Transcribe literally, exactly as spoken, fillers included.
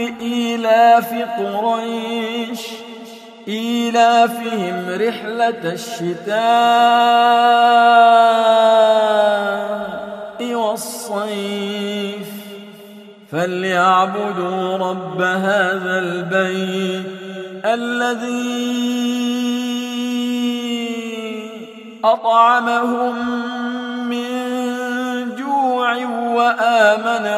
لإيلاف قريش إيلافهم رحلة الشتاء والصيف فليعبدوا رب هذا البيت الذي أطعمهم من جوع وآمنهم